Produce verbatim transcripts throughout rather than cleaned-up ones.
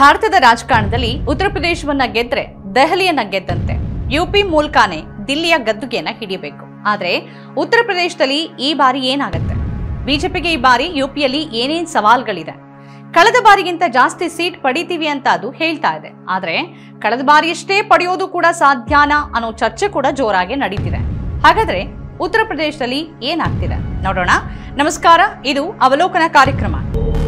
ಭಾರತದ ರಾಜಕಾರಣದಲ್ಲಿ ಉತ್ತರ ಪ್ರದೇಶವನ್ನ ಗೆದ್ರೆ ದೆಹಲಿಯನ್ನ ಗೆದ್ದಂತೆ. ಯುಪಿ ಮೂಲಕನೇ ದಿಲ್ಲಿಯ ಗದ್ದುಗೆಯನ್ನ ಹಿಡಿಯಬೇಕು. ಆದ್ರೆ ಉತ್ತರ ಪ್ರದೇಶದಲ್ಲಿ ಈ ಬಾರಿ ಏನಾಗುತ್ತೆ? ಬಿಜೆಪಿಗೆ ಈ ಬಾರಿ ಯುಪಿಯಲ್ಲಿ ಏನೇನ್ ಸವಾಲ್ಗಳಿದೆ? ಕಳೆದ ಬಾರಿಗಿಂತ ಜಾಸ್ತಿ ಸೀಟ್ ಪಡಿತೀವಿ ಅಂತ ಅದು ಹೇಳ್ತಾ ಇದೆ. ಆದ್ರೆ ಕಳೆದ ಬಾರಿಯಷ್ಟೇ ಪಡೆಯೋದು ಕೂಡ ಸಾಧ್ಯನಾ ಅನ್ನೋ ಚರ್ಚೆ ಕೂಡ ಜೋರಾಗಿ ನಡೀತಿದೆ. ಹಾಗಾದ್ರೆ ಉತ್ತರ ಪ್ರದೇಶದಲ್ಲಿ ಏನಾಗ್ತಿದೆ ನೋಡೋಣ. ನಮಸ್ಕಾರ, ಇದು ಅವಲೋಕನ ಕಾರ್ಯಕ್ರಮ.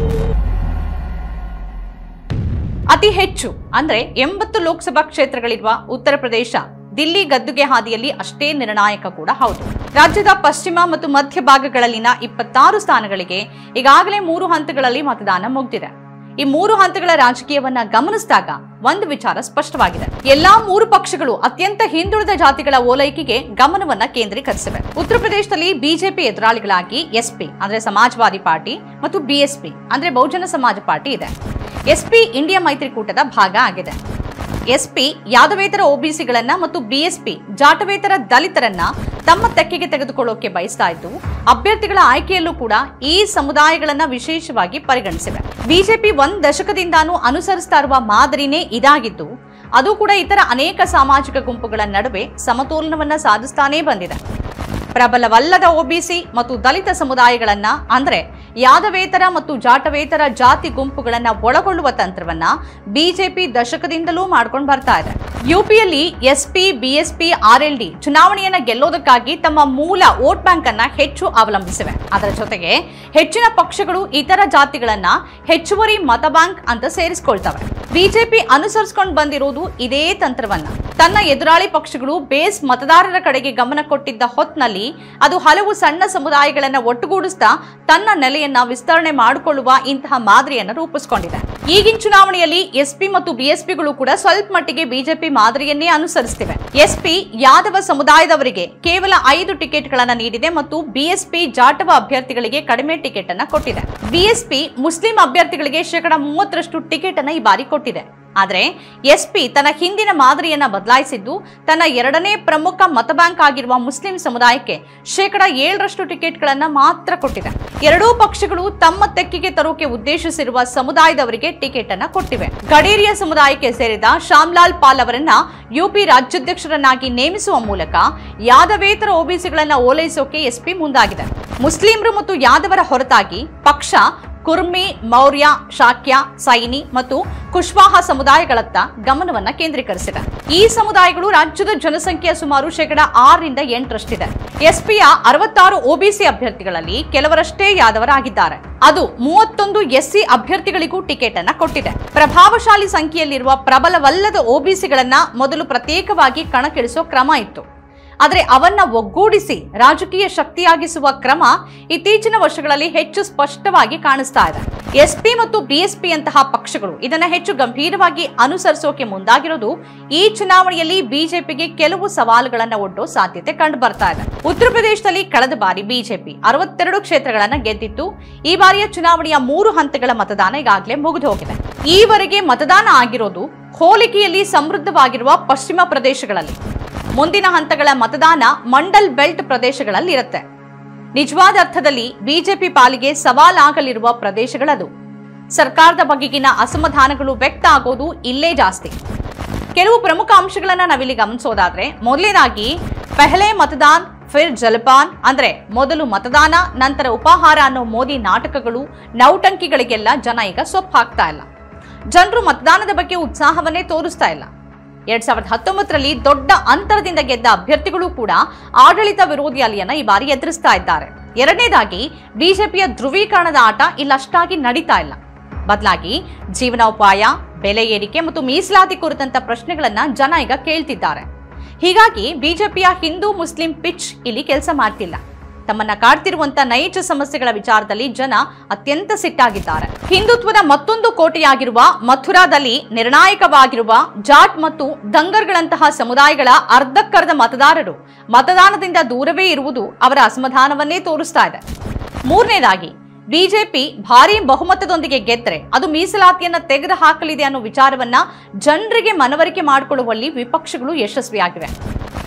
ಅತಿ ಹೆಚ್ಚು ಅಂದ್ರೆ ಎಂಬತ್ತು ಲೋಕಸಭಾ ಕ್ಷೇತ್ರಗಳಿರುವ ಉತ್ತರ ಪ್ರದೇಶ ದಿಲ್ಲಿ ಗದ್ದುಗೆ ಹಾದಿಯಲ್ಲಿ ಅಷ್ಟೇ ನಿರ್ಣಾಯಕ ಕೂಡ ಹೌದು. ರಾಜ್ಯದ ಪಶ್ಚಿಮ ಮತ್ತು ಮಧ್ಯ ಭಾಗಗಳಲ್ಲಿನ ಇಪ್ಪತ್ತಾರು ಸ್ಥಾನಗಳಿಗೆ ಈಗಾಗಲೇ ಮೂರು ಹಂತಗಳಲ್ಲಿ ಮತದಾನ ಮುಗಿದಿದೆ. ಈ ಮೂರು ಹಂತಗಳ ರಾಜಕೀಯವನ್ನ ಗಮನಿಸಿದಾಗ ಒಂದು ವಿಚಾರ ಸ್ಪಷ್ಟವಾಗಿದೆ. ಎಲ್ಲಾ ಮೂರು ಪಕ್ಷಗಳು ಅತ್ಯಂತ ಹಿಂದುಳಿದ ಜಾತಿಗಳ ಓಲೈಕೆಗೆ ಗಮನವನ್ನ ಕೇಂದ್ರೀಕರಿಸಿವೆ. ಉತ್ತರ ಪ್ರದೇಶದಲ್ಲಿ ಬಿಜೆಪಿ ಎದುರಾಳಿಗಳಾಗಿ ಎಸ್ಪಿ ಅಂದ್ರೆ ಸಮಾಜವಾದಿ ಪಾರ್ಟಿ ಮತ್ತು ಬಿಎಸ್ಪಿ ಅಂದ್ರೆ ಬಹುಜನ ಸಮಾಜ ಪಾರ್ಟಿ ಇದೆ. ಎಸ್ಪಿ ಇಂಡಿಯಾ ಮೈತ್ರಿಕೂಟದ ಭಾಗ ಆಗಿದೆ. ಎಸ್ಪಿ ಯಾದವೇತರ ಒಬಿಸಿಗಳನ್ನ ಮತ್ತು ಬಿಎಸ್ಪಿ ಜಾಟವೇತರ ದಲಿತರನ್ನ ತಮ್ಮ ತೆಕ್ಕೆಗೆ ತೆಗೆದುಕೊಳ್ಳೋಕೆ ಬಯಸ್ತಾ ಇದ್ದು, ಅಭ್ಯರ್ಥಿಗಳ ಆಯ್ಕೆಯಲ್ಲೂ ಕೂಡ ಈ ಸಮುದಾಯಗಳನ್ನ ವಿಶೇಷವಾಗಿ ಪರಿಗಣಿಸಿವೆ. ಬಿಜೆಪಿ ಒಂದ್ ದಶಕದಿಂದಾನು ಅನುಸರಿಸ್ತಾ ಇರುವ ಮಾದರಿನೇ ಇದಾಗಿದ್ದು, ಅದು ಕೂಡ ಇತರ ಅನೇಕ ಸಾಮಾಜಿಕ ಗುಂಪುಗಳ ನಡುವೆ ಸಮತೋಲನವನ್ನ ಸಾಧಿಸ್ತಾನೇ ಬಂದಿದೆ. ಪ್ರಬಲವಲ್ಲದ ಒಬಿಸಿ ಮತ್ತು ದಲಿತ ಸಮುದಾಯಗಳನ್ನ ಅಂದ್ರೆ ಯಾದವೇತರ ಮತ್ತು ಜಾಟವೇತರ ಜಾತಿ ಗುಂಪುಗಳನ್ನ ಒಳಗೊಳ್ಳುವ ತಂತ್ರವನ್ನ ಬಿಜೆಪಿ ದಶಕದಿಂದಲೂ ಮಾಡ್ಕೊಂಡು ಬರ್ತಾ ಇದೆ. ಯುಪಿಯಲ್ಲಿ ಎಸ್ಪಿ ಬಿಎಸ್ಪಿ ಆರ್ಎಲ್ಡಿ ಚುನಾವಣೆಯನ್ನ ಗೆಲ್ಲೋದಕ್ಕಾಗಿ ತಮ್ಮ ಮೂಲ ವೋಟ್ ಬ್ಯಾಂಕ್ ಅನ್ನ ಹೆಚ್ಚು ಅವಲಂಬಿಸಿವೆ. ಅದರ ಜೊತೆಗೆ ಹೆಚ್ಚಿನ ಪಕ್ಷಗಳು ಇತರ ಜಾತಿಗಳನ್ನ ಹೆಚ್ಚುವರಿ ಮತ ಬ್ಯಾಂಕ್ ಅಂತ ಸೇರಿಸಿಕೊಳ್ತವೆ. ಬಿಜೆಪಿ ಅನುಸರಿಸಿಕೊಂಡು ಬಂದಿರೋದು ಇದೇ ತಂತ್ರವನ್ನ. ತನ್ನ ಎದುರಾಳಿ ಪಕ್ಷಗಳು ಬೇಸ್ ಮತದಾರರ ಕಡೆಗೆ ಗಮನ ಕೊಟ್ಟಿದ್ದ ಹೊತ್ನಲ್ಲಿ ಅದು ಹಲವು ಸಣ್ಣ ಸಮುದಾಯಗಳನ್ನ ಒಟ್ಟುಗೂಡಿಸ್ತಾ ತನ್ನ ನೆಲೆಯನ್ನ ವಿಸ್ತರಣೆ ಮಾಡಿಕೊಳ್ಳುವ ಇಂತಹ ಮಾದರಿಯನ್ನು ರೂಪಿಸಿಕೊಂಡಿದೆ. ಈಗಿನ ಚುನಾವಣೆಯಲ್ಲಿ ಎಸ್ಪಿ ಮತ್ತು ಬಿಎಸ್ಪಿಗಳು ಕೂಡ ಸ್ವಲ್ಪ ಮಟ್ಟಿಗೆ ಬಿಜೆಪಿ ಮಾದರಿಯನ್ನೇ ಅನುಸರಿಸುತ್ತಿವೆ. ಎಸ್ಪಿ ಯಾದವ ಸಮುದಾಯದವರಿಗೆ ಕೇವಲ ಐದು ಟಿಕೆಟ್ ಗಳನ್ನ ನೀಡಿದೆ ಮತ್ತು ಬಿಎಸ್ಪಿ ಜಾಟವ ಅಭ್ಯರ್ಥಿಗಳಿಗೆ ಕಡಿಮೆ ಟಿಕೆಟ್ ಅನ್ನ ಕೊಟ್ಟಿದೆ. ಬಿಎಸ್ಪಿ ಮುಸ್ಲಿಂ ಅಭ್ಯರ್ಥಿಗಳಿಗೆ ಶೇಕಡ ಮೂವತ್ತರಷ್ಟು ಟಿಕೆಟ್ ಅನ್ನ ಈ ಬಾರಿ ಕೊಟ್ಟಿದೆ. ಆದ್ರೆ ಎಸ್ಪಿ ತನ್ನ ಹಿಂದಿನ ಮಾದರಿಯನ್ನ ಬದಲಾಯಿಸಿದ್ದು, ತನ್ನ ಎರಡನೇ ಪ್ರಮುಖ ಮತ ಬ್ಯಾಂಕ್ ಆಗಿರುವ ಮುಸ್ಲಿಂ ಸಮುದಾಯಕ್ಕೆ ಶೇಕಡ ಏಳರಷ್ಟು ಟಿಕೆಟ್ ಗಳನ್ನ ಮಾತ್ರ ಕೊಟ್ಟಿದೆ. ಎರಡೂ ಪಕ್ಷಗಳು ತಮ್ಮ ತೆಕ್ಕೆಗೆ ತರೋಕೆ ಉದ್ದೇಶಿಸಿರುವ ಸಮುದಾಯದವರಿಗೆ ಟಿಕೆಟ್ ಅನ್ನ ಕೊಟ್ಟಿವೆ. ಗಡೇರಿಯ ಸಮುದಾಯಕ್ಕೆ ಸೇರಿದ ಶ್ಯಾಮ್ಲಾಲ್ ಪಾಲ್ ಅವರನ್ನ ಯುಪಿ ರಾಜ್ಯಾಧ್ಯಕ್ಷರನ್ನಾಗಿ ನೇಮಿಸುವ ಮೂಲಕ ಯಾದವೇತರ ಒಬಿಸಿಗಳನ್ನ ಓಲೈಸೋಕೆ ಎಸ್ಪಿ ಮುಂದಾಗಿದೆ. ಮುಸ್ಲಿಮರು ಮತ್ತು ಯಾದವರ ಹೊರತಾಗಿ ಪಕ್ಷ ಕುರ್ಮಿ, ಮೌರ್ಯ, ಶಾಕ್ಯ, ಸೈನಿ ಮತ್ತು ಕುಶ್ವಾಹ ಸಮುದಾಯಗಳತ್ತ ಗಮನವನ್ನ ಕೇಂದ್ರೀಕರಿಸಿದೆ. ಈ ಸಮುದಾಯಗಳು ರಾಜ್ಯದ ಜನಸಂಖ್ಯೆಯ ಸುಮಾರು ಶೇಕಡ ಆರರಿಂದ ಎಂಟರಷ್ಟಿದೆ. ಎಸ್ಪಿಯ ಅರವತ್ತಾರು ಒಬಿಸಿ ಅಭ್ಯರ್ಥಿಗಳಲ್ಲಿ ಕೆಲವರಷ್ಟೇ ಯಾದವರಾಗಿದ್ದಾರೆ. ಅದು ಮೂವತ್ತೊಂದು ಎಸ್ಸಿ ಅಭ್ಯರ್ಥಿಗಳಿಗೂ ಟಿಕೆಟ್ ಅನ್ನ ಕೊಟ್ಟಿದೆ. ಪ್ರಭಾವಶಾಲಿ ಸಂಖ್ಯೆಯಲ್ಲಿರುವ ಪ್ರಬಲವಲ್ಲದ ಒಬಿಸಿಗಳನ್ನ ಮೊದಲು ಪ್ರತ್ಯೇಕವಾಗಿ ಕಣಕ್ಕಿಳಿಸೋ ಕ್ರಮ ಇತ್ತು. ಆದರೆ ಅವನ್ನ ಒಗ್ಗೂಡಿಸಿ ರಾಜಕೀಯ ಶಕ್ತಿಯಾಗಿಸುವ ಕ್ರಮ ಇತ್ತೀಚಿನ ವರ್ಷಗಳಲ್ಲಿ ಹೆಚ್ಚು ಸ್ಪಷ್ಟವಾಗಿ ಕಾಣಿಸ್ತಾ ಇದೆ. ಎಸ್ಪಿ ಮತ್ತು ಬಿಎಸ್ಪಿ ಅಂತಹ ಪಕ್ಷಗಳು ಇದನ್ನ ಹೆಚ್ಚು ಗಂಭೀರವಾಗಿ ಅನುಸರಿಸೋಕೆ ಮುಂದಾಗಿರೋದು ಈ ಚುನಾವಣೆಯಲ್ಲಿ ಬಿಜೆಪಿಗೆ ಕೆಲವು ಸವಾಲುಗಳನ್ನ ಒಡ್ಡೋ ಸಾಧ್ಯತೆ ಕಂಡು ಬರ್ತಾ ಇದೆ. ಉತ್ತರ ಪ್ರದೇಶದಲ್ಲಿ ಕಳೆದ ಬಾರಿ ಬಿಜೆಪಿ ಅರವತ್ತೆರಡು ಕ್ಷೇತ್ರಗಳನ್ನ ಗೆದ್ದಿತ್ತು. ಈ ಬಾರಿಯ ಚುನಾವಣೆಯ ಮೂರು ಹಂತಗಳ ಮತದಾನ ಈಗಾಗಲೇ ಮುಗಿದು ಹೋಗಿದೆ. ಈವರೆಗೆ ಮತದಾನ ಆಗಿರೋದು ಹೋಲಿಕೆಯಲ್ಲಿ ಸಮೃದ್ಧವಾಗಿರುವ ಪಶ್ಚಿಮ ಪ್ರದೇಶಗಳಲ್ಲಿ. ಮುಂದಿನ ಹಂತಗಳ ಮತದಾನ ಮಂಡಲ್ ಬೆಲ್ಟ್ ಪ್ರದೇಶಗಳಲ್ಲಿ ಇರುತ್ತೆ. ನಿಜವಾದ ಅರ್ಥದಲ್ಲಿ ಬಿಜೆಪಿ ಪಾಲಿಗೆ ಸವಾಲಾಗಲಿರುವ ಪ್ರದೇಶಗಳದು. ಸರ್ಕಾರದ ಬಗೆಗಿನ ಅಸಮಾಧಾನಗಳು ವ್ಯಕ್ತ ಆಗೋದು ಇಲ್ಲೇ ಜಾಸ್ತಿ. ಕೆಲವು ಪ್ರಮುಖ ಅಂಶಗಳನ್ನ ನಾವಿಲ್ಲಿ ಗಮನಿಸೋದಾದ್ರೆ, ಮೊದಲನೇದಾಗಿ ಪೆಹಲೆ ಮತದಾನ್ ಫಿರ್ ಜಲಪಾನ್ ಅಂದ್ರೆ ಮೊದಲು ಮತದಾನ ನಂತರ ಉಪಹಾರ ಅನ್ನೋ ಮೋದಿ ನಾಟಕಗಳು, ನೌಟಂಕಿಗಳಿಗೆಲ್ಲ ಜನ ಈಗ ಸೊಪ್ಪು ಹಾಕ್ತಾ ಇಲ್ಲ. ಜನರು ಮತದಾನದ ಬಗ್ಗೆ ಉತ್ಸಾಹವನ್ನೇ ತೋರಿಸ್ತಾ ಇಲ್ಲ. ಎರಡ್ ಸಾವಿರದ ಹತ್ತೊಂಬತ್ತರಲ್ಲಿ ದೊಡ್ಡ ಅಂತರದಿಂದ ಗೆದ್ದ ಅಭ್ಯರ್ಥಿಗಳು ಕೂಡ ಆಡಳಿತ ವಿರೋಧಿ ಅಲೆಯನ್ನ ಈ ಬಾರಿ ಎದುರಿಸ್ತಾ ಇದ್ದಾರೆ. ಎರಡನೇದಾಗಿ ಬಿಜೆಪಿಯ ಧ್ರುವೀಕರಣದ ಆಟ ಇಲ್ಲಷ್ಟಾಗಿ ನಡೀತಾ ಇಲ್ಲ. ಬದಲಾಗಿ ಜೀವನೋಪಾಯ, ಬೆಲೆ ಏರಿಕೆ ಮತ್ತು ಮೀಸಲಾತಿ ಕುರಿತಂತ ಪ್ರಶ್ನೆಗಳನ್ನ ಜನ ಈಗ ಕೇಳ್ತಿದ್ದಾರೆ. ಹೀಗಾಗಿ ಬಿಜೆಪಿಯ ಹಿಂದೂ ಮುಸ್ಲಿಂ ಪಿಚ್ ಇಲ್ಲಿ ಕೆಲಸ ಮಾಡ್ತಿಲ್ಲ. ತಮ್ಮನ್ನ ಕಾಡ್ತಿರುವಂತ ನೈಜ ಸಮಸ್ಯೆಗಳ ವಿಚಾರದಲ್ಲಿ ಜನ ಅತ್ಯಂತ ಸಿಟ್ಟಾಗಿದ್ದಾರೆ. ಹಿಂದುತ್ವದ ಮತ್ತೊಂದು ಕೋಟೆಯಾಗಿರುವ ಮಥುರಾದಲ್ಲಿ ನಿರ್ಣಾಯಕವಾಗಿರುವ ಜಾಟ್ ಮತ್ತು ದಂಗರ್ಗಳಂತಹ ಸಮುದಾಯಗಳ ಅರ್ಧಕ್ಕರ್ಧ ಮತದಾರರು ಮತದಾನದಿಂದ ದೂರವೇ ಇರುವುದು ಅವರ ಅಸಮಾಧಾನವನ್ನೇ ತೋರಿಸ್ತಾ ಇದೆ. ಮೂರನೇದಾಗಿ ಬಿಜೆಪಿ ಭಾರಿ ಬಹುಮತದೊಂದಿಗೆ ಗೆದ್ರೆ ಅದು ಮೀಸಲಾತಿಯನ್ನ ತೆಗೆದು ಹಾಕಲಿದೆ ಅನ್ನೋ ವಿಚಾರವನ್ನ ಜನರಿಗೆ ಮನವರಿಕೆ ಮಾಡಿಕೊಳ್ಳುವಲ್ಲಿ ವಿಪಕ್ಷಗಳು ಯಶಸ್ವಿಯಾಗಿವೆ.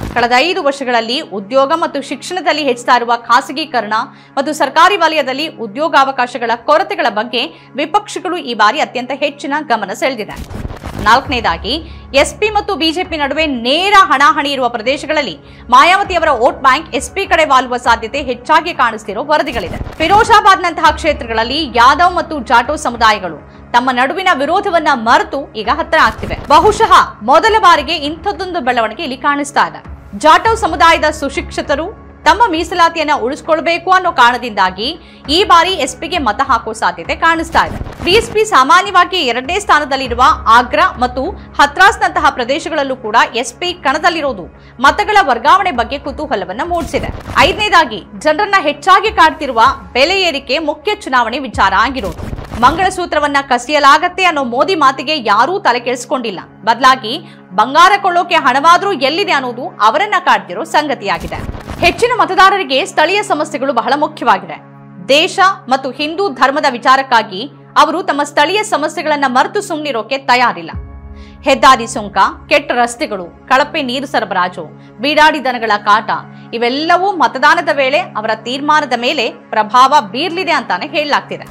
ಕಳೆದ ಐದು ವರ್ಷಗಳಲ್ಲಿ ಉದ್ಯೋಗ ಮತ್ತು ಶಿಕ್ಷಣದಲ್ಲಿ ಹೆಚ್ಚುತ್ತಾ ಇರುವ ಖಾಸಗೀಕರಣ ಮತ್ತು ಸರ್ಕಾರಿ ವಲಯದಲ್ಲಿ ಉದ್ಯೋಗಾವಕಾಶಗಳ ಕೊರತೆಗಳ ಬಗ್ಗೆ ವಿಪಕ್ಷಗಳು ಈ ಬಾರಿ ಅತ್ಯಂತ ಹೆಚ್ಚಿನ ಗಮನ ಸೆಳೆದಿದೆ. ನಾಲ್ಕನೇದಾಗಿ ಎಸ್ಪಿ ಮತ್ತು ಬಿಜೆಪಿ ನಡುವೆ ನೇರ ಹಣಾಹಣಿ ಇರುವ ಪ್ರದೇಶಗಳಲ್ಲಿ ಮಾಯಾವತಿಯವರ ವೋಟ್ ಬ್ಯಾಂಕ್ ಎಸ್ಪಿ ಕಡೆ ವಾಲುವ ಸಾಧ್ಯತೆ ಹೆಚ್ಚಾಗಿ ಕಾಣಿಸ್ತಿರೋ ವರದಿಗಳಿದೆ. ಫಿರೋಜಾಬಾದ್ನಂತಹ ಕ್ಷೇತ್ರಗಳಲ್ಲಿ ಯಾದವ್ ಮತ್ತು ಜಾಟೋ ಸಮುದಾಯಗಳು ತಮ್ಮ ನಡುವಿನ ವಿರೋಧವನ್ನ ಮರೆತು ಈಗ ಹತ್ತಿರ ಆಗ್ತಿವೆ. ಬಹುಶಃ ಮೊದಲ ಬಾರಿಗೆ ಇಂಥದ್ದೊಂದು ಬೆಳವಣಿಗೆ ಇಲ್ಲಿ ಕಾಣಿಸ್ತಾ ಇದೆ. ಜಾಟವ್ ಸಮುದಾಯದ ಸುಶಿಕ್ಷಿತರು ತಮ್ಮ ಮೀಸಲಾತಿಯನ್ನ ಉಳಿಸಿಕೊಳ್ಳಬೇಕು ಅನ್ನೋ ಕಾರಣದಿಂದಾಗಿ ಈ ಬಾರಿ ಎಸ್ಪಿಗೆ ಮತ ಹಾಕುವ ಸಾಧ್ಯತೆ ಕಾಣಿಸ್ತಾ ಇದೆ. ಬಿಎಸ್ಪಿ ಸಾಮಾನ್ಯವಾಗಿ ಎರಡನೇ ಸ್ಥಾನದಲ್ಲಿರುವ ಆಗ್ರಾ ಮತ್ತು ಹತ್ರಾಸ್ನಂತಹ ಪ್ರದೇಶಗಳಲ್ಲೂ ಕೂಡ ಎಸ್ಪಿ ಕಣದಲ್ಲಿರೋದು ಮತಗಳ ವರ್ಗಾವಣೆ ಬಗ್ಗೆ ಕುತೂಹಲವನ್ನ ಮೂಡಿಸಿದೆ. ಐದನೇದಾಗಿ ಜನರನ್ನ ಹೆಚ್ಚಾಗಿ ಕಾಡ್ತಿರುವ ಬೆಲೆ ಏರಿಕೆ ಮುಖ್ಯ ಚುನಾವಣೆ ವಿಚಾರ ಆಗಿರೋದು. ಮಂಗಳಸೂತ್ರವನ್ನ ಕಸಿಯಲಾಗತ್ತೆ ಅನ್ನೋ ಮೋದಿ ಮಾತಿಗೆ ಯಾರೂ ತಲೆ ಕೆಡಿಸಿಕೊಂಡಿಲ್ಲ. ಬದಲಾಗಿ ಬಂಗಾರ ಕೊಳ್ಳೋಕೆ ಹಣವಾದ್ರೂ ಎಲ್ಲಿದೆ ಅನ್ನೋದು ಅವರನ್ನ ಕಾಡ್ತಿರೋ ಸಂಗತಿಯಾಗಿದೆ. ಹೆಚ್ಚಿನ ಮತದಾರರಿಗೆ ಸ್ಥಳೀಯ ಸಮಸ್ಯೆಗಳು ಬಹಳ ಮುಖ್ಯವಾಗಿದೆ. ದೇಶ ಮತ್ತು ಹಿಂದೂ ಧರ್ಮದ ವಿಚಾರಕ್ಕಾಗಿ ಅವರು ತಮ್ಮ ಸ್ಥಳೀಯ ಸಮಸ್ಯೆಗಳನ್ನ ಮರೆತು ಸುಮ್ಮನಿರೋಕೆ ತಯಾರಿಲ್ಲ. ಹೆದ್ದಾರಿ ಸುಂಕ, ಕೆಟ್ಟ ರಸ್ತೆಗಳು, ಕಳಪೆ ನೀರು ಸರಬರಾಜು, ಬೀಡಾಡಿ ದನಗಳ ಕಾಟ ಇವೆಲ್ಲವೂ ಮತದಾನದ ವೇಳೆ ಅವರ ತೀರ್ಮಾನದ ಮೇಲೆ ಪ್ರಭಾವ ಬೀರ್ಲಿದೆ ಅಂತಾನೆ ಹೇಳಲಾಗ್ತಿದೆ.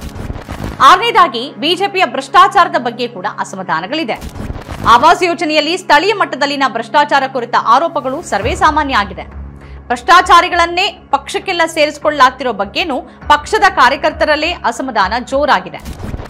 ಆರನೇದಾಗಿ ಬಿಜೆಪಿಯ ಭ್ರಷ್ಟಾಚಾರದ ಬಗ್ಗೆ ಕೂಡ ಅಸಮಾಧಾನಗಳಿದೆ. ಆವಾಸ್ ಯೋಜನೆಯಲ್ಲಿ ಸ್ಥಳೀಯ ಮಟ್ಟದಲ್ಲಿನ ಭ್ರಷ್ಟಾಚಾರ ಕುರಿತ ಆರೋಪಗಳು ಸರ್ವೇ ಸಾಮಾನ್ಯ ಆಗಿದೆ. ಭ್ರಷ್ಟಾಚಾರಿಗಳನ್ನೇ ಪಕ್ಷಕ್ಕೆಲ್ಲ ಸೇರಿಸಿಕೊಳ್ಳಲಾಗ್ತಿರೋ ಬಗ್ಗೆನೂ ಪಕ್ಷದ ಕಾರ್ಯಕರ್ತರಲ್ಲೇ ಅಸಮಾಧಾನ ಜೋರಾಗಿದೆ.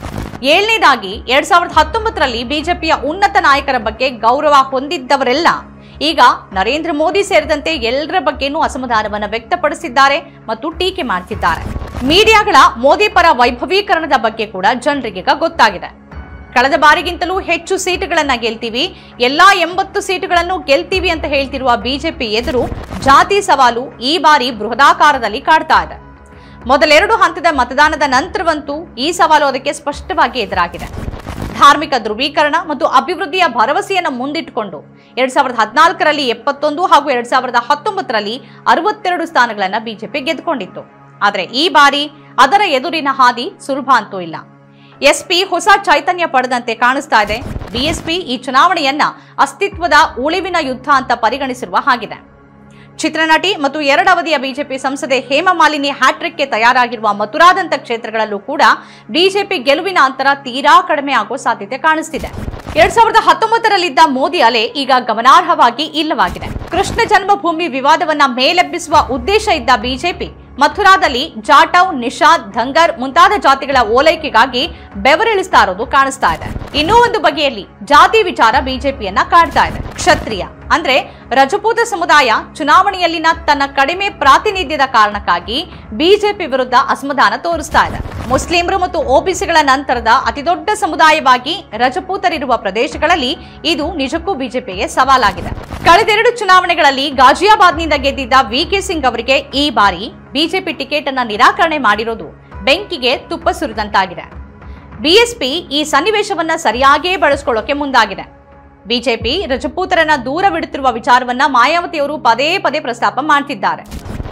ಏಳನೇದಾಗಿ ಎರಡ್ ಸಾವಿರದ ಹತ್ತೊಂಬತ್ತರಲ್ಲಿ ಬಿಜೆಪಿಯ ಉನ್ನತ ನಾಯಕರ ಬಗ್ಗೆ ಗೌರವ ಹೊಂದಿದ್ದವರೆಲ್ಲ ಈಗ ನರೇಂದ್ರ ಮೋದಿ ಸೇರಿದಂತೆ ಎಲ್ಲರ ಬಗ್ಗೆನೂ ಅಸಮಾಧಾನವನ್ನು ವ್ಯಕ್ತಪಡಿಸಿದ್ದಾರೆ ಮತ್ತು ಟೀಕೆ ಮಾಡ್ತಿದ್ದಾರೆ. ಮೀಡಿಯಾಗಳ ಮೋದಿ ಪರ ವೈಭವೀಕರಣದ ಬಗ್ಗೆ ಕೂಡ ಜನರಿಗೆ ಗೊತ್ತಾಗಿದೆ. ಕಳೆದ ಬಾರಿಗಿಂತಲೂ ಹೆಚ್ಚು ಸೀಟುಗಳನ್ನ ಗೆಲ್ತೀವಿ, ಎಲ್ಲಾ ಎಂಬತ್ತು ಸೀಟುಗಳನ್ನು ಗೆಲ್ತೀವಿ ಅಂತ ಹೇಳ್ತಿರುವ ಬಿಜೆಪಿ ಎದುರು ಜಾತಿ ಸವಾಲು ಈ ಬಾರಿ ಬೃಹದಾಕಾರದಲ್ಲಿ ಕಾಡ್ತಾ ಇದೆ. ಮೊದಲೆರಡು ಹಂತದ ಮತದಾನದ ನಂತರವಂತೂ ಈ ಸವಾಲು ಅದಕ್ಕೆ ಸ್ಪಷ್ಟವಾಗಿ ಎದುರಾಗಿದೆ. ಧಾರ್ಮಿಕ ಧ್ರುವೀಕರಣ ಮತ್ತು ಅಭಿವೃದ್ಧಿಯ ಭರವಸೆಯನ್ನು ಮುಂದಿಟ್ಟುಕೊಂಡು ಎರಡ್ ಸಾವಿರದ ಹದಿನಾಲ್ಕರಲ್ಲಿ ಎಪ್ಪತ್ತೊಂದು ಹಾಗೂ ಎರಡ್ ಸಾವಿರದ ಹತ್ತೊಂಬತ್ತರಲ್ಲಿ ಅರವತ್ತೆರಡು ಸ್ಥಾನಗಳನ್ನ ಬಿಜೆಪಿ ಗೆದ್ದುಕೊಂಡಿತ್ತು. ಆದರೆ ಈ ಬಾರಿ ಅದರ ಎದುರಿನ ಹಾದಿ ಸುಲಭ ಅಂತೂ ಇಲ್ಲ. ಎಸ್ಪಿ ಹೊಸ ಚೈತನ್ಯ ಪಡೆದಂತೆ ಕಾಣಿಸ್ತಾ ಇದೆ. ಬಿಎಸ್ಪಿ ಈ ಚುನಾವಣೆಯನ್ನ ಅಸ್ತಿತ್ವದ ಉಳಿವಿನ ಯುದ್ಧ ಅಂತ ಪರಿಗಣಿಸಿರುವ ಹಾಗಿದೆ. ಚಿತ್ರನಟಿ ಮತ್ತು ಎರಡವಧಿಯ ಬಿಜೆಪಿ ಸಂಸದೆ ಹೇಮಮಾಲಿನಿ ಹ್ಯಾಟ್ರಿಕ್ಗೆ ತಯಾರಾಗಿರುವ ಮಥುರಾದಂತ ಕ್ಷೇತ್ರಗಳಲ್ಲೂ ಕೂಡ ಬಿಜೆಪಿ ಗೆಲುವಿನ ಅಂತರ ತೀರಾ ಕಡಿಮೆ ಆಗುವ ಸಾಧ್ಯತೆ ಕಾಣಿಸ್ತಿದೆ. ಎರಡ್ ಸಾವಿರದ ಹತ್ತೊಂಬತ್ತರಲ್ಲಿದ್ದ ಮೋದಿ ಅಲೆ ಈಗ ಗಮನಾರ್ಹವಾಗಿ ಇಲ್ಲವಾಗಿದೆ. ಕೃಷ್ಣ ಜನ್ಮಭೂಮಿ ವಿವಾದವನ್ನ ಮೇಲೆಬ್ಬಿಸುವ ಉದ್ದೇಶ ಇದ್ದ ಬಿಜೆಪಿ ಮಥುರಾದಲ್ಲಿ ಜಾಟವ್, ನಿಷಾದ್, ಧಂಗರ್ ಮುಂತಾದ ಜಾತಿಗಳ ಓಲೈಕೆಗಾಗಿ ಬೆವರಿಳಿಸ್ತಾ ಇರೋದು ಕಾಣಿಸ್ತಾ ಇದೆ. ಇನ್ನೂ ಒಂದು ಬಗೆಯಲ್ಲಿ ಜಾತಿ ವಿಚಾರ ಬಿಜೆಪಿಯನ್ನ ಕಾಡ್ತಾ ಇದೆ. ಕ್ಷತ್ರಿಯ ಅಂದ್ರೆ ರಜಪೂತ ಸಮುದಾಯ ಚುನಾವಣೆಯಲ್ಲಿನ ತನ್ನ ಕಡಿಮೆ ಪ್ರಾತಿನಿಧ್ಯದ ಕಾರಣಕ್ಕಾಗಿ ಬಿಜೆಪಿ ವಿರುದ್ಧ ಅಸಮಾಧಾನ ತೋರಿಸ್ತಾ ಇದೆ. ಮುಸ್ಲಿಮರು ಮತ್ತು ಒಬಿಸಿಗಳ ನಂತರದ ಅತಿದೊಡ್ಡ ಸಮುದಾಯವಾಗಿ ರಜಪೂತರಿರುವ ಪ್ರದೇಶಗಳಲ್ಲಿ ಇದು ನಿಜಕ್ಕೂ ಬಿಜೆಪಿಗೆ ಸವಾಲಾಗಿದೆ. ಕಳೆದೆರಡು ಚುನಾವಣೆಗಳಲ್ಲಿ ಗಾಜಿಯಾಬಾದ್ನಿಂದ ಗೆದ್ದಿದ್ದ ವಿಕೆ ಸಿಂಗ್ ಅವರಿಗೆ ಈ ಬಾರಿ ಬಿಜೆಪಿ ಟಿಕೆಟ್ ಅನ್ನ ನಿರಾಕರಣೆ ಮಾಡಿರೋದು ಬೆಂಕಿಗೆ ತುಪ್ಪ ಸುರಿದಂತಾಗಿದೆ. ಬಿಎಸ್ಪಿ ಈ ಸನ್ನಿವೇಶವನ್ನ ಸರಿಯಾಗಿಯೇ ಬಳಸಿಕೊಳ್ಳೋಕೆ ಮುಂದಾಗಿದೆ. ಬಿಜೆಪಿ ರಜಪೂತರನ್ನ ದೂರವಿಡುತ್ತಿರುವ ವಿಚಾರವನ್ನ ಮಾಯಾವತಿಯವರು ಪದೇ ಪದೇ ಪ್ರಸ್ತಾಪ ಮಾಡ್ತಿದ್ದಾರೆ.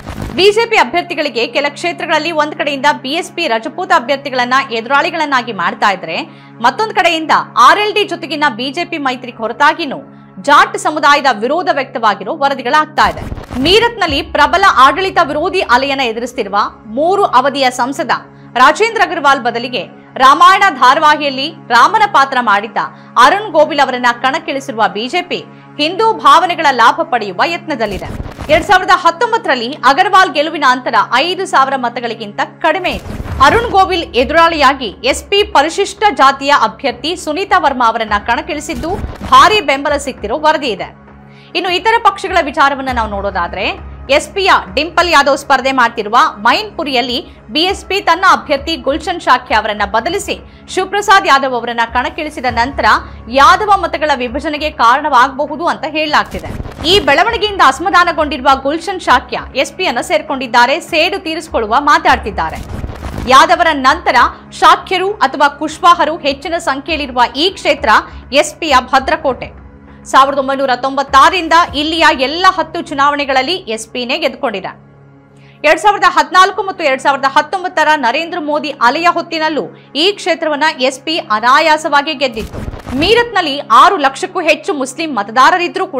ಬಿಜೆಪಿ ಅಭ್ಯರ್ಥಿಗಳಿಗೆ ಕೆಲ ಕ್ಷೇತ್ರಗಳಲ್ಲಿ ಒಂದ್ ಕಡೆಯಿಂದ ಬಿಎಸ್ಪಿ ರಜಪೂತ ಅಭ್ಯರ್ಥಿಗಳನ್ನ ಎದುರಾಳಿಗಳನ್ನಾಗಿ ಮಾಡ್ತಾ ಇದ್ರೆ, ಮತ್ತೊಂದು ಕಡೆಯಿಂದ ಆರ್ಎಲ್ಡಿ ಜೊತೆಗಿನ ಬಿಜೆಪಿ ಮೈತ್ರಿ ಹೊರತಾಗಿನೂ ಜಾಟ್ ಸಮುದಾಯದ ವಿರೋಧ ವ್ಯಕ್ತವಾಗಿರೋ ವರದಿಗಳಾಗ್ತಾ ಇದೆ. ಮೀರತ್ನಲ್ಲಿ ಪ್ರಬಲ ಆಡಳಿತ ವಿರೋಧಿ ಅಲೆಯನ್ನ ಎದುರಿಸುತ್ತಿರುವ ಮೂರು ಅವಧಿಯ ಸಂಸದ ರಾಜೇಂದ್ರ ಅಗರ್ವಾಲ್ ಬದಲಿಗೆ ರಾಮಾಯಣ ಧಾರಾವಾಹಿಯಲ್ಲಿ ರಾಮನ ಪಾತ್ರ ಮಾಡಿದ್ದ ಅರುಣ್ ಗೋವಿಲ್ ಅವರನ್ನ ಕಣಕ್ಕಿಳಿಸಿರುವ ಬಿಜೆಪಿ ಹಿಂದೂ ಭಾವನೆಗಳ ಲಾಭ ಪಡೆಯುವ ಯತ್ನದಲ್ಲಿದೆ. ಎರಡ್ ಸಾವಿರದ ಹತ್ತೊಂಬತ್ತರಲ್ಲಿ ಅಗರ್ವಾಲ್ ಗೆಲುವಿನ ಅಂತರ ಐದು ಸಾವಿರ ಮತಗಳಿಗಿಂತ ಕಡಿಮೆ ಇತ್ತು. ಅರುಣ್ ಗೋವಿಲ್ ಎದುರಾಳಿಯಾಗಿ ಎಸ್ಪಿ ಪರಿಶಿಷ್ಟ ಜಾತಿಯ ಅಭ್ಯರ್ಥಿ ಸುನೀತಾ ವರ್ಮಾ ಅವರನ್ನ ಕಣಕ್ಕಿಳಿಸಿದ್ದು ಭಾರಿ ಬೆಂಬಲ ಸಿಕ್ತಿರೋ ವರದಿ ಇದೆ. ಇನ್ನು ಇತರ ಪಕ್ಷಗಳ ವಿಚಾರವನ್ನ ನಾವು ನೋಡೋದಾದ್ರೆ, ಎಸ್ಪಿಯ ಡಿಂಪಲ್ ಯಾದವ್ ಸ್ಪರ್ಧೆ ಮಾಡ್ತಿರುವ ಮೈನ್ಪುರಿಯಲ್ಲಿ ಬಿಎಸ್ಪಿ ತನ್ನ ಅಭ್ಯರ್ಥಿ ಗುಲ್ಶನ್ ಶಾಕ್ಯ ಅವರನ್ನ ಬದಲಿಸಿ ಶಿವಪ್ರಸಾದ್ ಯಾದವ್ ಅವರನ್ನ ಕಣಕ್ಕಿಳಿಸಿದ ನಂತರ ಯಾದವ ಮತಗಳ ವಿಭಜನೆಗೆ ಕಾರಣವಾಗಬಹುದು ಅಂತ ಹೇಳಲಾಗ್ತಿದೆ. ಈ ಬೆಳವಣಿಗೆಯಿಂದ ಅಸಮಾಧಾನಗೊಂಡಿರುವ ಗುಲ್ಶನ್ ಶಾಕ್ಯ ಎಸ್ಪಿಯನ್ನ ಸೇರ್ಕೊಂಡಿದ್ದಾರೆ, ಸೇಡು ತೀರಿಸಿಕೊಳ್ಳುವ ಮಾತಾಡ್ತಿದ್ದಾರೆ. ಯಾದವರ ನಂತರ ಶಾಕ್ಯರು ಅಥವಾ ಕುಶ್ವಾಹರು ಹೆಚ್ಚಿನ ಸಂಖ್ಯೆಯಲ್ಲಿರುವ ಈ ಕ್ಷೇತ್ರ ಎಸ್ಪಿಯ ಭದ್ರಕೋಟೆ. ಸಾವಿರದ ಒಂಬೈನೂರ ತೊಂಬತ್ತಾರರಿಂದ ಇಲ್ಲಿಯ ಎಲ್ಲ ಹತ್ತು ಚುನಾವಣೆಗಳಲ್ಲಿ ಎಸ್ಪಿನೇ ಗೆದ್ದುಕೊಂಡಿದೆ. ಎರಡ್ ಸಾವಿರದ ಹದಿನಾಲ್ಕು ಮತ್ತು ಎರಡ್ ಸಾವಿರದ ಹತ್ತೊಂಬತ್ತರ ನರೇಂದ್ರ ಮೋದಿ ಅಲೆಯ ಹೊತ್ತಿನಲ್ಲೂ ಈ ಕ್ಷೇತ್ರವನ್ನ ಎಸ್ಪಿ ಅನಾಯಾಸವಾಗಿ ಗೆದ್ದಿತ್ತು. ಮೀರತ್ನಲ್ಲಿ ಆರು ಲಕ್ಷಕ್ಕೂ ಹೆಚ್ಚು ಮುಸ್ಲಿಂ ಮತದಾರರಿದ್ರೂ ಕೂಡ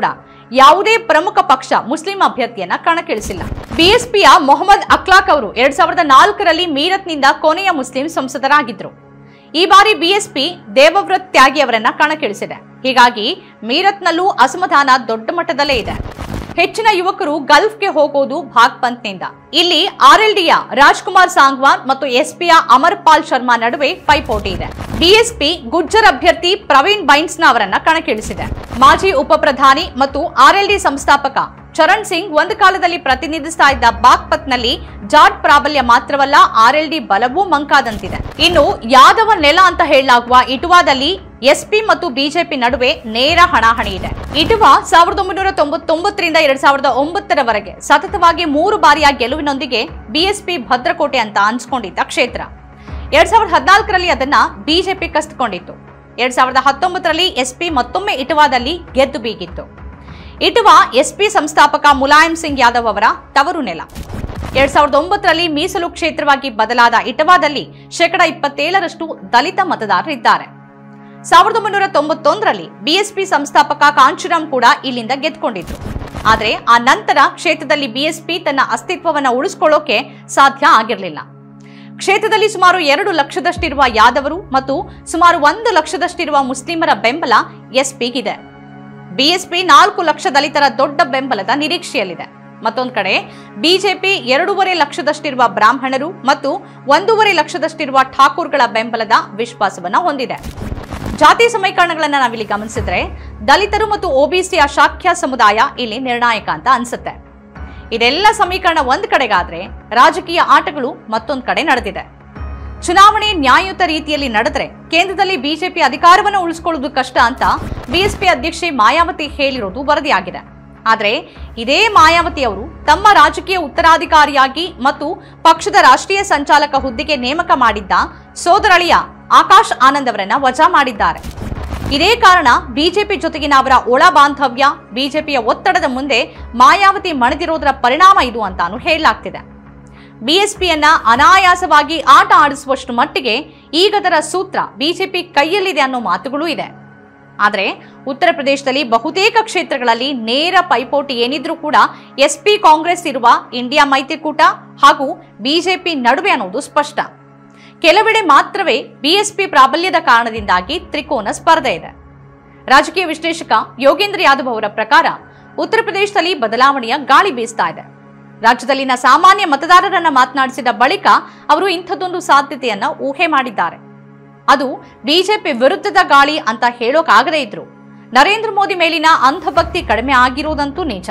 ಯಾವುದೇ ಪ್ರಮುಖ ಪಕ್ಷ ಮುಸ್ಲಿಂ ಅಭ್ಯರ್ಥಿಯನ್ನ ಕಣಕ್ಕಿಳಿಸಿಲ್ಲ. ಬಿಎಸ್ಪಿಯ ಮೊಹಮ್ಮದ್ ಅಖ್ಲಾಕ್ ಅವರು ಎರಡ್ ಸಾವಿರದ ನಾಲ್ಕರಲ್ಲಿ ಮೀರತ್ನಿಂದ ಕೊನೆಯ ಮುಸ್ಲಿಂ ಸಂಸದರಾಗಿದ್ರು. ಈ ಬಾರಿ ಬಿಎಸ್ಪಿ ದೇವವ್ರತ್ ತ್ಯಾಗಿ ಅವರನ್ನ ಕಣಕ್ಕಿಳಿಸಿದೆ. ಹೀಗಾಗಿ ಮೀರತ್ನಲ್ಲೂ ಅಸಮಾಧಾನ ದೊಡ್ಡ ಮಟ್ಟದಲ್ಲೇ ಇದೆ. ಹೆಚ್ಚಿನ ಯುವಕರು ಗಲ್ಫ್ಗೆ ಹೋಗೋದು ಭಾಗ್ಪಂತ್ನಿಂದ. ಇಲ್ಲಿ ಆರ್ಎಲ್ಡಿಯ ರಾಜ್ಕುಮಾರ್ ಸಾಂಗ್ವಾನ್ ಮತ್ತು ಎಸ್ಪಿಯ ಅಮರ್ಪಾಲ್ ಶರ್ಮಾ ನಡುವೆ ಪೈಪೋಟಿ ಇದೆ. ಬಿಎಸ್ಪಿ ಗುಜ್ಜರ್ ಅಭ್ಯರ್ಥಿ ಪ್ರವೀಣ್ ಬೈನ್ಸ್ನ ಅವರನ್ನ ಕಣಕ್ಕಿಳಿಸಿದೆ. ಮಾಜಿ ಉಪ ಪ್ರಧಾನಿ ಮತ್ತು ಆರ್ಎಲ್ಡಿ ಸಂಸ್ಥಾಪಕ ಚರಣ್ ಸಿಂಗ್ ಒಂದು ಕಾಲದಲ್ಲಿ ಪ್ರತಿನಿಧಿಸ್ತಾ ಇದ್ದ ಬಾಗ್ಪತ್ನಲ್ಲಿ ಜಾಟ್ ಪ್ರಾಬಲ್ಯ ಮಾತ್ರವಲ್ಲ, ಆರ್ಎಲ್ಡಿ ಬಲವೂ ಮಂಕಾದಂತಿದೆ. ಇನ್ನು ಯಾದವ ನೆಲ ಅಂತ ಹೇಳಲಾಗುವ ಇಟುವಾದಲ್ಲಿ ಎಸ್ಪಿ ಮತ್ತು ಬಿಜೆಪಿ ನಡುವೆ ನೇರ ಹಣಾಹಣಿ ಇದೆ. ಇಟುವಾ ಸಾವಿರದ ಒಂಬೈನೂರ ತೊಂಬತ್ತೊಂಬತ್ತರಿಂದ ಎರಡ್ ಸಾವಿರದ ಒಂಬತ್ತರವರೆಗೆ ಸತತವಾಗಿ ಮೂರು ಬಾರಿಯ ಗೆಲುವಿನೊಂದಿಗೆ ಬಿಎಸ್ಪಿ ಭದ್ರಕೋಟೆ ಅಂತ ಅನ್ಸ್ಕೊಂಡಿದ್ದ ಕ್ಷೇತ್ರ. ಎರಡ್ ಸಾವಿರದ ಹದಿನಾಲ್ಕರಲ್ಲಿ ಅದನ್ನ ಬಿಜೆಪಿ ಕಸ್ದುಕೊಂಡಿತ್ತು. ಎರಡ್ ಸಾವಿರದ ಹತ್ತೊಂಬತ್ತರಲ್ಲಿ ಎಸ್ಪಿ ಮತ್ತೊಮ್ಮೆ ಇಟುವಾದಲ್ಲಿ ಗೆದ್ದು ಬೀಗಿತ್ತು. ಇಟುವಾ ಎಸ್ಪಿ ಸಂಸ್ಥಾಪಕ ಮುಲಾಯಂ ಸಿಂಗ್ ಯಾದವ್ ಅವರ ತವರು ನೆಲ. ಎರಡ್ ಸಾವಿರದ ಒಂಬತ್ತರಲ್ಲಿ ಮೀಸಲು ಕ್ಷೇತ್ರವಾಗಿ ಬದಲಾದ ಇಟವಾದಲ್ಲಿ ಶೇಕಡ ಇಪ್ಪತ್ತೇಳರಷ್ಟು ದಲಿತ ಮತದಾರರಿದ್ದಾರೆ. ಸಾವಿರದ ಒಂಬೈನೂರ ತೊಂಬತ್ತೊಂದರಲ್ಲಿ ಬಿಎಸ್ಪಿ ಸಂಸ್ಥಾಪಕ ಕಾಂಚೀರಾಮ್ ಕೂಡ ಇಲ್ಲಿಂದ ಗೆದ್ದುಕೊಂಡಿದ್ರು. ಆದರೆ ಆ ನಂತರ ಕ್ಷೇತ್ರದಲ್ಲಿ ಬಿಎಸ್ಪಿ ತನ್ನ ಅಸ್ತಿತ್ವವನ್ನು ಉಳಿಸಿಕೊಳ್ಳೋಕೆ ಸಾಧ್ಯ ಆಗಿರಲಿಲ್ಲ. ಕ್ಷೇತ್ರದಲ್ಲಿ ಸುಮಾರು ಎರಡು ಲಕ್ಷದಷ್ಟಿರುವ ಯಾದವರು ಮತ್ತು ಸುಮಾರು ಒಂದು ಲಕ್ಷದಷ್ಟಿರುವ ಮುಸ್ಲಿಮರ ಬೆಂಬಲ ಎಸ್ಪಿಗಿದೆ. ಬಿಎಸ್ಪಿ ನಾಲ್ಕು ಲಕ್ಷ ದಲಿತರ ದೊಡ್ಡ ಬೆಂಬಲದ ನಿರೀಕ್ಷೆಯಲ್ಲಿದೆ. ಮತ್ತೊಂದು ಕಡೆ ಬಿಜೆಪಿ ಎರಡೂವರೆ ಲಕ್ಷದಷ್ಟಿರುವ ಬ್ರಾಹ್ಮಣರು ಮತ್ತು ಒಂದೂವರೆ ಲಕ್ಷದಷ್ಟಿರುವ ಠಾಕೂರ್ಗಳ ಬೆಂಬಲದ ವಿಶ್ವಾಸವನ್ನ ಹೊಂದಿದೆ. ಜಾತಿ ಸಮೀಕರಣಗಳನ್ನ ನಾವಿಲ್ಲಿ ಗಮನಿಸಿದ್ರೆ ದಲಿತರು ಮತ್ತು ಒಬಿಸಿಯ ಶಾಖ್ಯ ಸಮುದಾಯ ಇಲ್ಲಿ ನಿರ್ಣಾಯಕ ಅಂತ ಅನ್ಸುತ್ತೆ. ಇದೆಲ್ಲ ಸಮೀಕರಣ ಒಂದ್ ಕಡೆಗಾದ್ರೆ ರಾಜಕೀಯ ಆಟಗಳು ಮತ್ತೊಂದು ಕಡೆ ನಡೆದಿದೆ. ಚುನಾವಣೆ ನ್ಯಾಯಯುತ ರೀತಿಯಲ್ಲಿ ನಡೆದ್ರೆ ಕೇಂದ್ರದಲ್ಲಿ ಬಿಜೆಪಿ ಅಧಿಕಾರವನ್ನು ಉಳಿಸಿಕೊಳ್ಳುವುದು ಕಷ್ಟ ಅಂತ ಬಿಎಸ್ಪಿ ಅಧ್ಯಕ್ಷೆ ಮಾಯಾವತಿ ಹೇಳಿರೋದು ವರದಿಯಾಗಿದೆ. ಆದರೆ ಇದೇ ಮಾಯಾವತಿ ಅವರು ತಮ್ಮ ರಾಜಕೀಯ ಉತ್ತರಾಧಿಕಾರಿಯಾಗಿ ಮತ್ತು ಪಕ್ಷದ ರಾಷ್ಟ್ರೀಯ ಸಂಚಾಲಕ ಹುದ್ದೆಗೆ ನೇಮಕ ಮಾಡಿದ್ದ ಸೋದರಳಿಯ ಆಕಾಶ್ ಆನಂದ್ ಅವರನ್ನ ವಜಾ ಮಾಡಿದ್ದಾರೆ. ಇದೇ ಕಾರಣ ಬಿಜೆಪಿ ಜೊತೆಗಿನ ಅವರ ಒಳ ಬಾಂಧವ್ಯ, ಬಿಜೆಪಿಯ ಒತ್ತಡದ ಮುಂದೆ ಮಾಯಾವತಿ ಮಣಿದಿರೋದರ ಪರಿಣಾಮ ಇದು ಅಂತಾನು ಹೇಳಲಾಗ್ತಿದೆ. ಬಿಎಸ್ಪಿಯನ್ನ ಅನಾಯಾಸವಾಗಿ ಆಟ ಆಡಿಸುವಷ್ಟು ಮಟ್ಟಿಗೆ ಈಗದರ ಸೂತ್ರ ಬಿಜೆಪಿ ಕೈಯಲ್ಲಿದೆ ಅನ್ನೋ ಮಾತುಗಳೂ ಇದೆ. ಆದರೆ ಉತ್ತರ ಪ್ರದೇಶದಲ್ಲಿ ಬಹುತೇಕ ಕ್ಷೇತ್ರಗಳಲ್ಲಿ ನೇರ ಪೈಪೋಟಿ ಏನಿದ್ರೂ ಕೂಡ ಎಸ್ಪಿ ಕಾಂಗ್ರೆಸ್ ಇರುವ ಇಂಡಿಯಾ ಮೈತ್ರಿಕೂಟ ಹಾಗೂ ಬಿಜೆಪಿ ನಡುವೆ ಅನ್ನೋದು ಸ್ಪಷ್ಟ. ಕೆಲವೆಡೆ ಮಾತ್ರವೇ ಬಿಎಸ್ಪಿ ಪ್ರಾಬಲ್ಯದ ಕಾರಣದಿಂದಾಗಿ ತ್ರಿಕೋನ ಸ್ಪರ್ಧೆ ಇದೆ. ರಾಜಕೀಯ ವಿಶ್ಲೇಷಕ ಯೋಗೇಂದ್ರ ಯಾದವ್ ಅವರ ಪ್ರಕಾರ ಉತ್ತರ ಪ್ರದೇಶದಲ್ಲಿ ಬದಲಾವಣೆಯ ಗಾಳಿ ಬೀಸ್ತಾ ಇದೆ. ರಾಜ್ಯದಲ್ಲಿನ ಸಾಮಾನ್ಯ ಮತದಾರರನ್ನ ಮಾತನಾಡಿಸಿದ ಬಳಿಕ ಅವರು ಇಂಥದ್ದೊಂದು ಸಾಧ್ಯತೆಯನ್ನ ಊಹೆ ಮಾಡಿದ್ದಾರೆ. ಅದು ಬಿಜೆಪಿ ವಿರುದ್ಧದ ಗಾಳಿ ಅಂತ ಹೇಳೋಕಾಗದೇ ಇದ್ರು ನರೇಂದ್ರ ಮೋದಿ ಮೇಲಿನ ಅಂಧಭಕ್ತಿ ಕಡಿಮೆ ಆಗಿರುವುದಂತೂ ನಿಜ.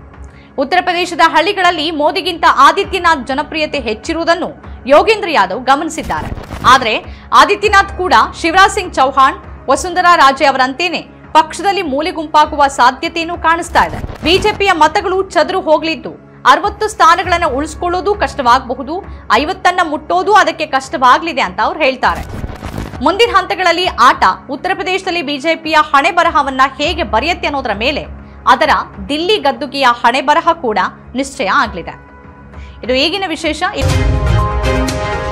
ಉತ್ತರ ಪ್ರದೇಶದ ಹಳ್ಳಿಗಳಲ್ಲಿ ಮೋದಿಗಿಂತ ಆದಿತ್ಯನಾಥ್ ಜನಪ್ರಿಯತೆ ಹೆಚ್ಚಿರುವುದನ್ನು ಯೋಗೇಂದ್ರ ಯಾದವ್ ಗಮನಿಸಿದ್ದಾರೆ. ಆದರೆ ಆದಿತ್ಯನಾಥ್ ಕೂಡ ಶಿವರಾಜ್ ಸಿಂಗ್ ಚೌಹಾಣ್, ವಸುಂಧರಾ ರಾಜೆ ಅವರಂತೇನೆ ಪಕ್ಷದಲ್ಲಿ ಮೂಲೆ ಗುಂಪಾಗುವ ಸಾಧ್ಯತೆಯನ್ನು ಕಾಣಿಸ್ತಾ ಇದೆ. ಬಿಜೆಪಿಯ ಮತಗಳು ಚದುರು ಹೋಗಲಿದ್ದು ಅರವತ್ತು ಸ್ಥಾನಗಳನ್ನು ಉಳಿಸಿಕೊಳ್ಳೋದು ಕಷ್ಟವಾಗಬಹುದು, ಐವತ್ತನ್ನ ಮುಟ್ಟೋದು ಅದಕ್ಕೆ ಕಷ್ಟವಾಗಲಿದೆ ಅಂತ ಅವ್ರು ಹೇಳ್ತಾರೆ. ಮುಂದಿನ ಹಂತಗಳಲ್ಲಿ ಆಟ ಉತ್ತರ ಪ್ರದೇಶದಲ್ಲಿ ಬಿಜೆಪಿಯ ಹಣೆ ಬರಹವನ್ನ ಹೇಗೆ ಬರೆಯುತ್ತೆ ಅನ್ನೋದರ ಮೇಲೆ ಅದರ ದಿಲ್ಲಿ ಗದ್ದುಗೆಯ ಹಣೆ ಬರಹ ಕೂಡ ನಿಶ್ಚಯ ಆಗಲಿದೆ. ಇದು ಈಗಿನ ವಿಶೇಷ.